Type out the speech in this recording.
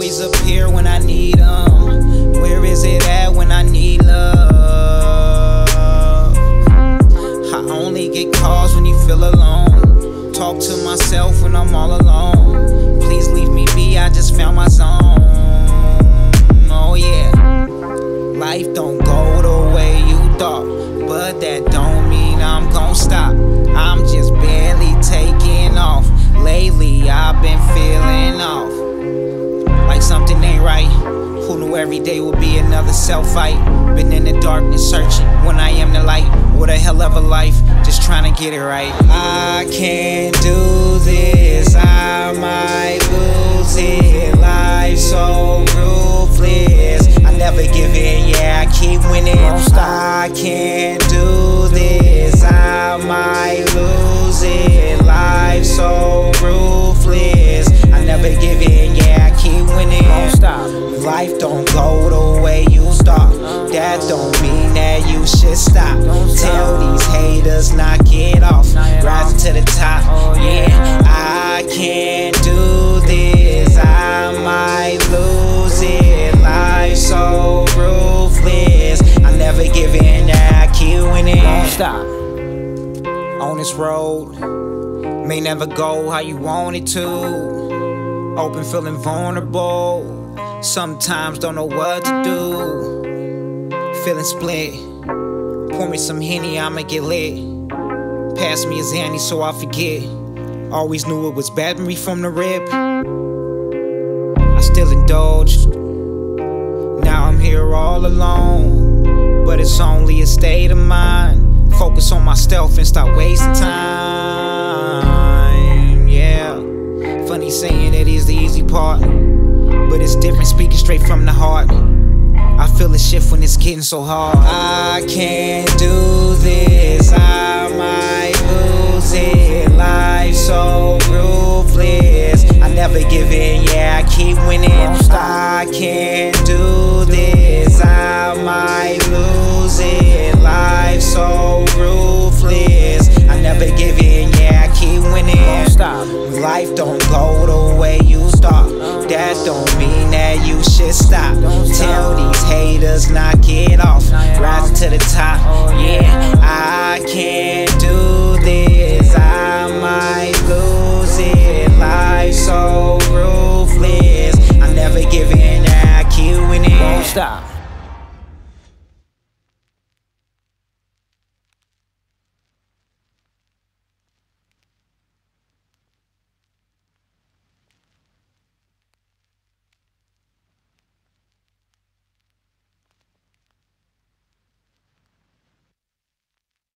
always appear when I need them. Where is it at when I need love? I only get calls when you feel alone. Talk to myself when I'm all alone. Please leave me be, I just found my zone. Oh yeah. Life don't go the way you thought, but that don't mean I'm gon' stop. I'm just barely taking off. Lately I've been feeling off, like something ain't right. Who knew every day would be another self-fight? Been in the darkness searching when I am the light. What a hell of a life, just trying to get it right. I can't do this, I might lose it. Life's so ruthless, I never give in, yeah, I keep winning. I can't do this, I might lose it. Life's so ruthless, I never give in, yeah, I keep winning. Life don't go the way you thought, that don't mean that you should stop. Tell these haters knock it off, rising to the top, yeah. I can't do this, I might lose it. Life's so ruthless, I never give in, yeah, I keep winning. Don't stop. On this road, may never go how you want it to. Open, feeling vulnerable. Sometimes don't know what to do. Feeling split. Pour me some Henny, I'ma get lit. Pass me a Zanny so I forget. Always knew it was bad me from the rip. I still indulged. Now I'm here all alone, but it's only a state of mind. Focus on myself and stop wasting time. Yeah, funny saying it is the easy part, but it's different speaking straight from the heart. I feel a shift when it's getting so hard. I can't do this, I might lose it. Life's so ruthless, I never give in, yeah, I keep winning. I can't do this, I might lose it. Life's so ruthless, I never give in, yeah, I keep winning. Life don't go the way you thought, that don't mean that you should stop. Tell these haters knock it off, rising to the